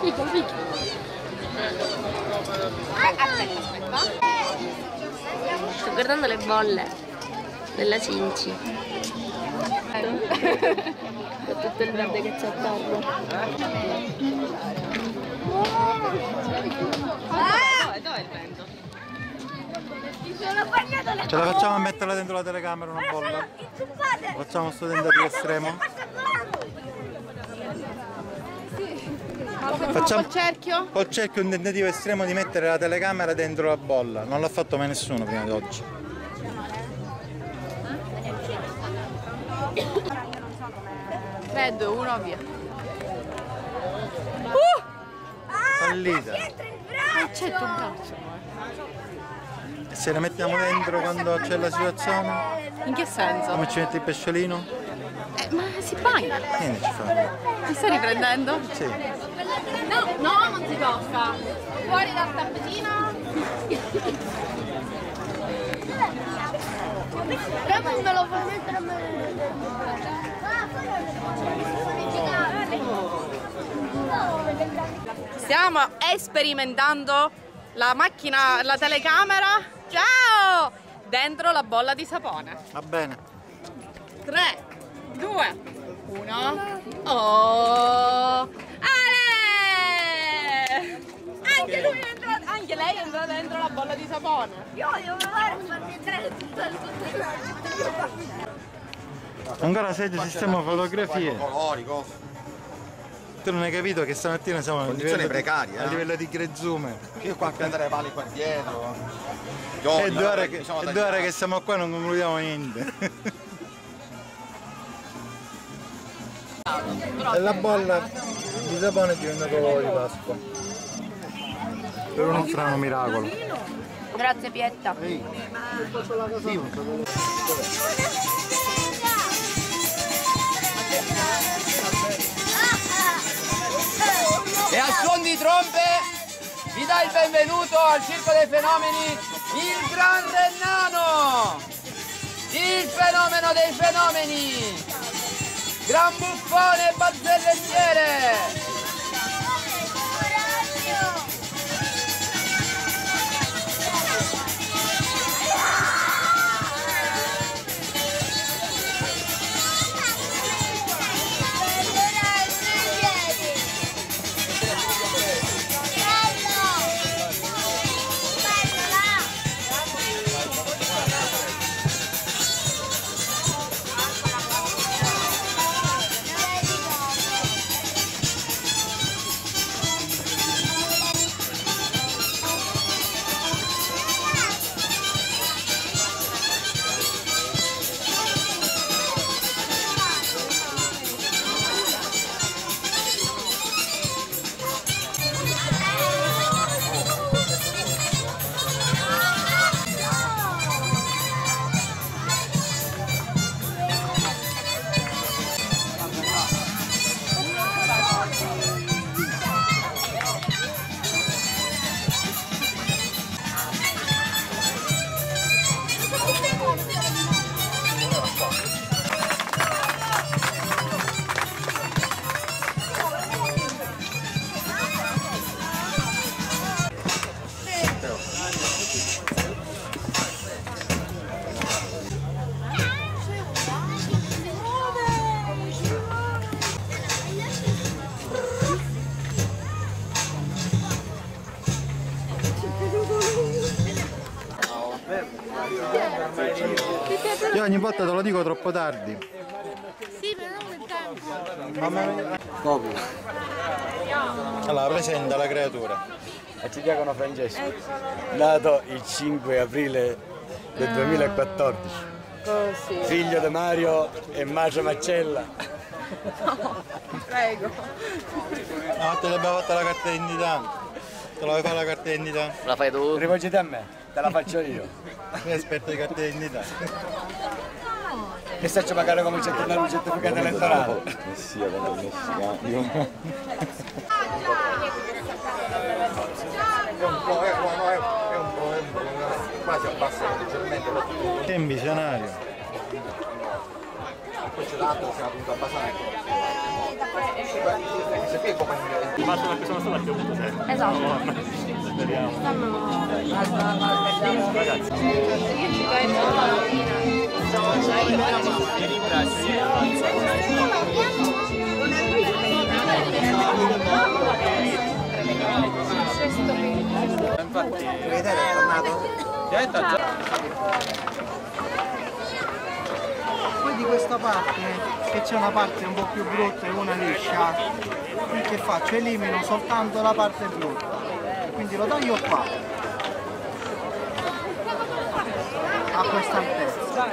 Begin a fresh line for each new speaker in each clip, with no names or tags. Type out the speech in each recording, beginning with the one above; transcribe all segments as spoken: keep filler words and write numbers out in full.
Piccolo, piccolo.
Aspetta, aspetta.
Sto guardando le bolle della Cinci. Con tutto il verde che c'è attorno.
Dov'è il vento?
Ce la facciamo a metterla dentro la telecamera una bolla? Facciamo sto tentativo estremo? Facciamo
col cerchio?
col cerchio un tentativo estremo di mettere la telecamera dentro la bolla. Non l'ha fatto mai nessuno prima di oggi.
tre, due, uno, via.
Uh!
Fallita.
C'è il tuo braccio.
E se la mettiamo dentro quando c'è la situazione?
In che senso?
Come ci metti il pesciolino?
Eh, ma si bagna.
Niente ci fa.
Ti stai riprendendo?
Sì.
No, no, non si tocca. Fuori dal tappetino.
Però me lo fai mettere a me.
Stiamo sperimentando la macchina, la telecamera. Ciao! Dentro la bolla di sapone.
Va bene.
tre, due, uno. Oh! Ale! Anche lui è entrato, anche lei è entrata dentro la bolla di sapone.
Io voglio provare a farmi entrare tutto il
Ancora sei di sistema fotografie.
Colori, cose.
Tu non hai capito che stamattina siamo a
Condizioni
livello,
precarie,
di, a
eh?
livello di grezume.
Io qua a prendere le pali qua dietro.
È due ore che, è due ore che siamo qua e non concludiamo niente. E la bolla di sapone è diventata uovo di Pasqua. Per uno strano miracolo.
Grazie Pietta.
E al suon di trompe vi dà il benvenuto al Circo dei Fenomeni il Gran Rennano, il fenomeno dei fenomeni, gran buffone e barzelletiere.
Io ogni volta te lo dico troppo tardi.
Sì, ma non il tempo.
Mamma
Copio.
Allora, presenta la creatura.
Arcidiacono Francesco, nato il cinque aprile del duemilaquattordici,
Così.
figlio di Mario e Marcia Marcella.
No, prego.
No, te l'abbiamo fatta la carta d'identità. Te la vuoi fare la carta d'identità?
La fai tu?
Rivolgiti a me, te la faccio io.
Sei esperto di carta d'identità.
E faccio pagare come c'è il certificato elettorale.
Messia quando è messicano. È un po', è un po', è un po', è un po', quasi abbassa leggermente la.
Che visionario.
poi c'è l'altro, siamo venuti a basare. Se qui è come in
Faccio una persona sola che ho avuto sempre.
Esatto.
Speriamo. Ragazzi.
Infatti, vedete è tornato? Poi di questa parte, che c'è una parte un po' più brutta e una liscia, che faccio? Elimino soltanto la parte brutta. Quindi lo taglio qua. A questa altezza.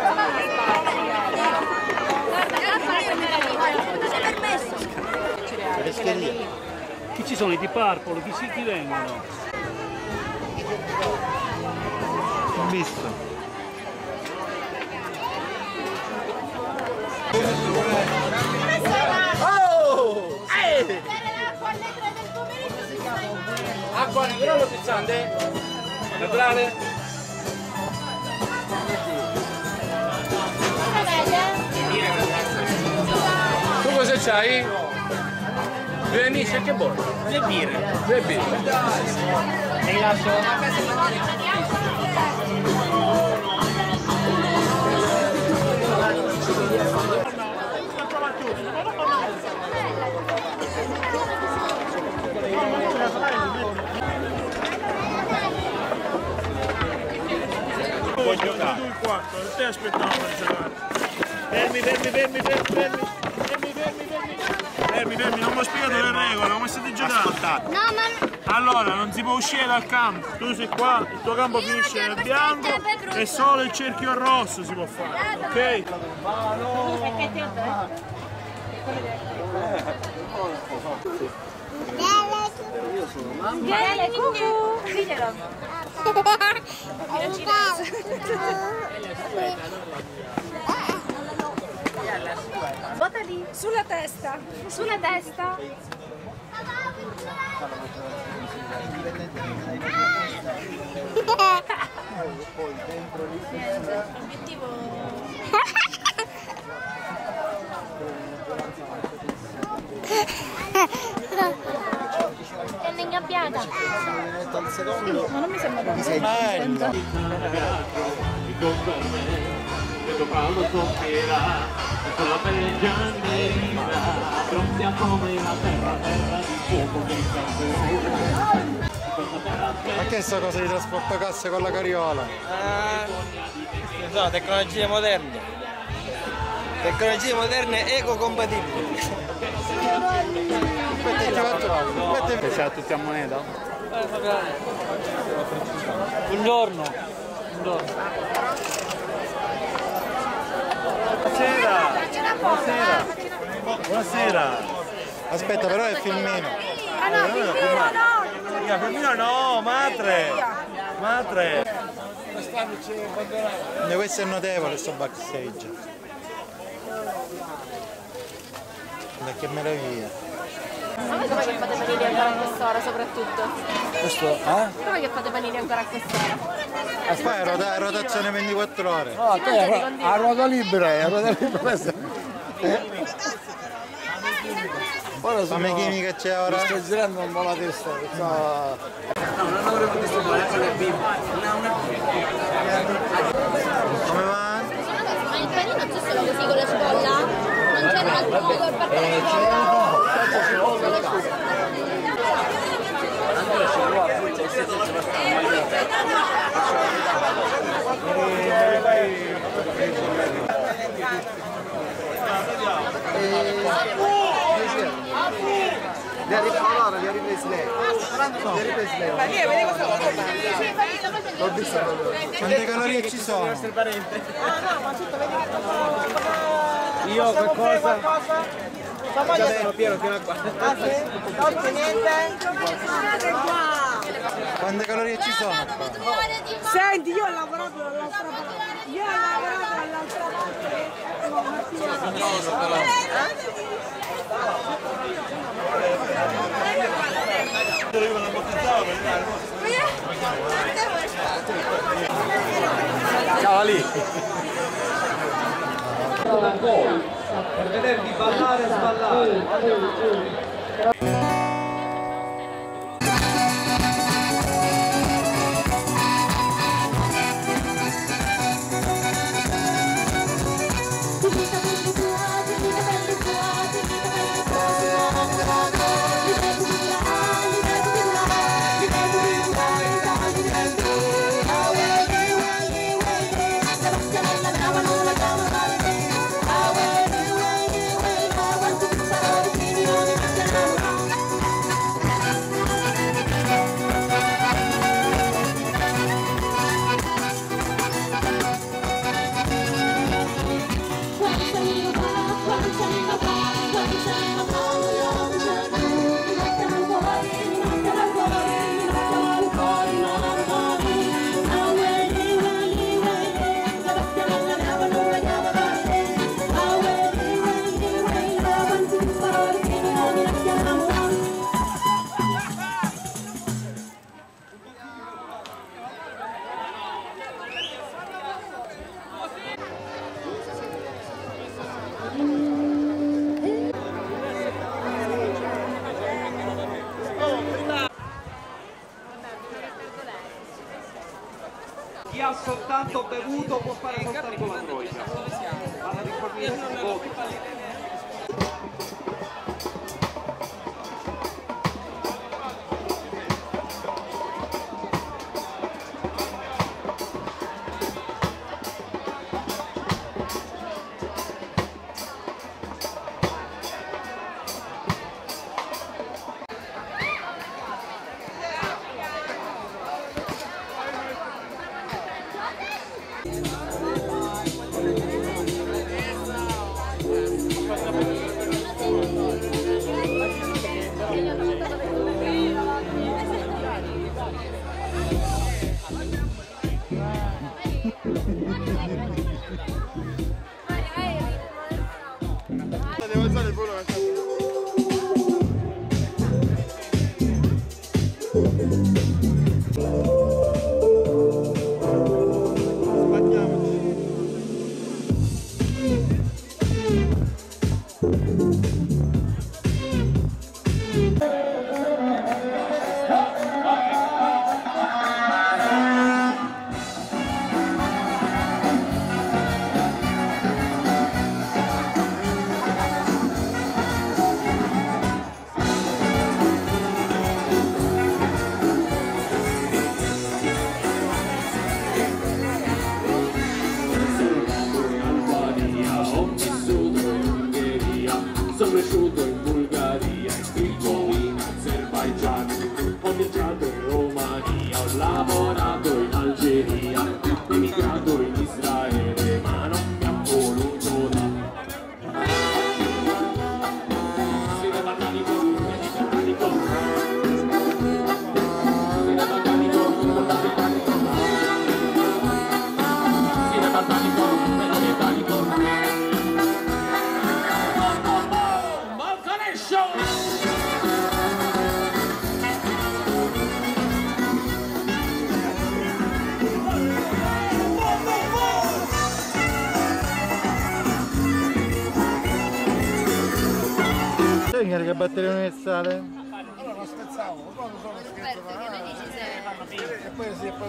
Chi ci sono i di Purple? Chi, si, chi vengono?
Ho visto.
Oh! Eh! Acqua naturale o pizzante? Naturale? Tu cosa c'hai? Due amici che buono? Due birre. Due birre. E lascio.
Puoi giocare. Tu il quarto, te aspettavo per giocare. Fermi, fermi, fermi, fermi, fermi, fermi, fermi, fermi. Fermi, fermi, non mi ho spiegato le regole, come state giocando?
No, ma...
Allora, non si può uscire dal campo, tu sei qua, il tuo campo finisce nel bianco e solo il cerchio rosso si può fare, ok?
Vieni, cucù! Diglielo! Bota lì! Sulla testa! Sulla testa! È ingabbiata. Ma non mi sembra tanto.
Bello.
Vedo Paolo soffrirà, con la pelle giallina, pronti come la terra, terra di fuoco che sta.
Ma che è sta cosa di trasporto casse con la carriola?
Eh, sono tecnologie moderne. Tecnologie moderne ecocompatibili.
Aspetta, ti faccio. Aspetta,
Siamo tutti a moneta?
Buongiorno. Buongiorno.
Buonasera! Buonasera! Buonasera!
aspetta, però è filmino.
Ah no, filmino no!
Mica, filmino no, madre! Madre!
E questo è notevole, sto backstage. Guarda che meraviglia.
Ma voi come che fate panini ancora a quest'ora soprattutto?
Questo, eh?
Come che fate panini ancora a quest'ora?
Poi è rota- rotazione ventiquattro ore.
No, te a, a ruota libera, a ruota libera. Eh? Ora sono...
Come chimica c'è ora?
Mi sto girando un po' la testa. So...
No, non avremo distribuito con le bimbe.
Come va?
Ma il panino c'è solo così con la cipolla? Non c'è un altro modo per fare la cipolla?
Li ha ripresi, li ha ripresi lei. Li ha ripresi lei. Ma io vedi cosa l'ho visto.
Quante calorie ci sono?
Io qualcosa. Già pieno fino a qua. Ah sì? Non niente?
Quante calorie ci sono qua?
Senti, io ho lavorato dall'altra parte. Io ho lavorato dall'altra
Ciao Ali.
apposta da voi, per vedervi ballare e sballare. Chi ha soltanto bevuto può fare soltanto la croce. Vado di fornire un voto.
Devo alzare il volo.
Sono cresciuto in Bulgaria, scritto in Azerbaijan, ho viaggiato in Romania, ho lavorato in Algeria, emigrato in Israele, ma non mi ha voluto dare. Sire balcanico, mediterranico, sire balcanico, balcanico, sire balcanico, mediterranico.
Sai che batteria universale?
Allora non scherzavo, quando sono scherzo
Aspetta, che ne dici se...
e poi si è poi...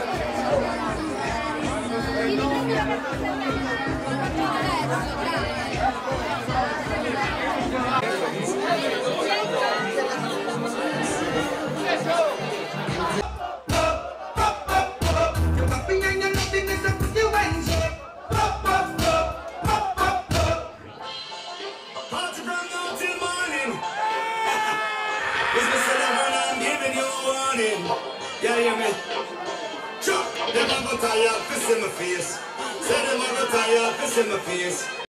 Yeah, yeah, man. Chuck, them a go tire, piss in my face. Say them a go tire, piss in my face.